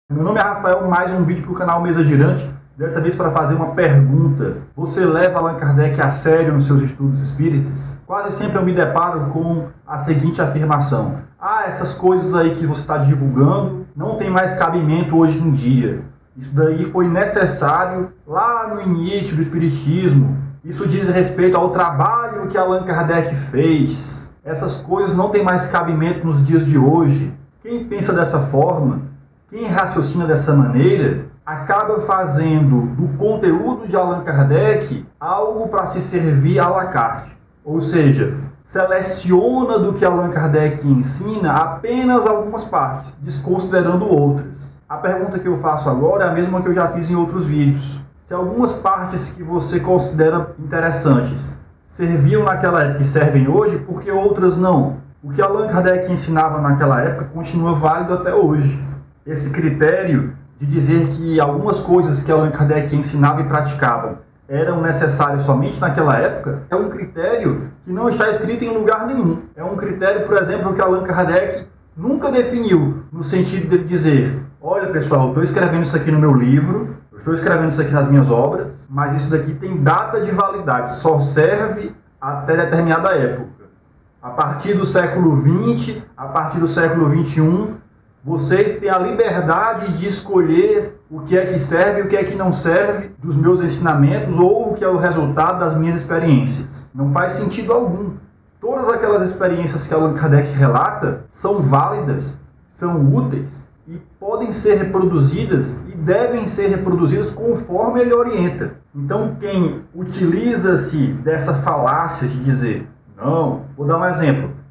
Meu nome é Rafael, mais um vídeo para o canal Mesa Girante, dessa vez para fazer uma pergunta. Você leva Allan Kardec a sério nos seus estudos espíritas? Quase sempre eu me deparo com a seguinte afirmação: essas coisas aí que você está divulgando não tem mais cabimento hoje em dia. Isso daí foi necessário lá no início do espiritismo. Isso diz respeito ao trabalho que Allan Kardec fez. Essas coisas não têm mais cabimento nos dias de hoje. Quem pensa dessa forma, quem raciocina dessa maneira, acaba fazendo do conteúdo de Allan Kardec algo para se servir à la carte. Ou seja, seleciona do que Allan Kardec ensina apenas algumas partes, desconsiderando outras. A pergunta que eu faço agora é a mesma que eu já fiz em outros vídeos. Se algumas partes que você considera interessantes serviam naquela época e servem hoje, por que outras não? O que Allan Kardec ensinava naquela época continua válido até hoje. Esse critério de dizer que algumas coisas que Allan Kardec ensinava e praticava eram necessárias somente naquela época é um critério que não está escrito em lugar nenhum. É um critério, por exemplo, que Allan Kardec nunca definiu, no sentido de dizer: olha pessoal, eu estou escrevendo isso aqui no meu livro, eu estou escrevendo isso aqui nas minhas obras, mas isso daqui tem data de validade, só serve até determinada época. A partir do século XX, a partir do século XXI, vocês têm a liberdade de escolher o que é que serve e o que é que não serve dos meus ensinamentos ou o que é o resultado das minhas experiências. Não faz sentido algum. Todas aquelas experiências que Allan Kardec relata são válidas, são úteis e podem ser reproduzidas e devem ser reproduzidas conforme ele orienta. Então, quem utiliza-se dessa falácia de dizer: não, vou dar um exemplo.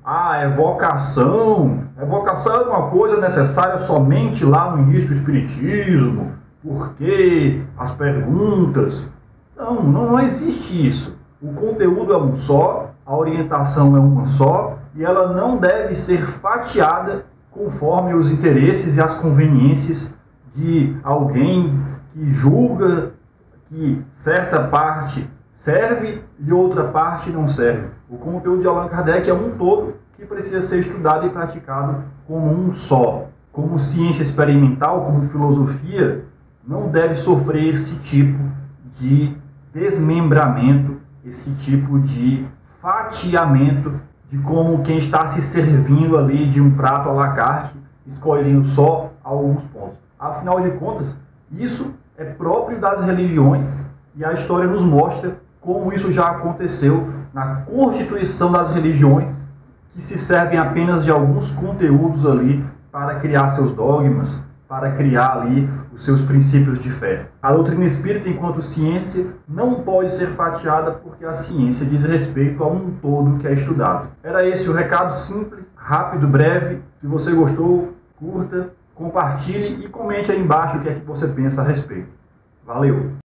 Evocação é uma coisa necessária somente lá no início do espiritismo, porque as perguntas... Não existe isso. O conteúdo é um só, a orientação é uma só, e ela não deve ser fatiada conforme os interesses e as conveniências de alguém que julga que certa parte serve e outra parte não serve. O conteúdo de Allan Kardec é um todo que precisa ser estudado e praticado como um só. Como ciência experimental, como filosofia, não deve sofrer esse tipo de desmembramento, esse tipo de fatiamento de como quem está se servindo ali de um prato à la carte, escolhendo só alguns pontos. Afinal de contas, isso é próprio das religiões e a história nos mostra como isso já aconteceu na constituição das religiões, que se servem apenas de alguns conteúdos ali para criar seus dogmas, para criar ali os seus princípios de fé. A doutrina espírita, enquanto ciência, não pode ser fatiada porque a ciência diz respeito a um todo que é estudado. Era esse o recado simples, rápido, breve. Se você gostou, curta, compartilhe e comente aí embaixo o que é que você pensa a respeito. Valeu!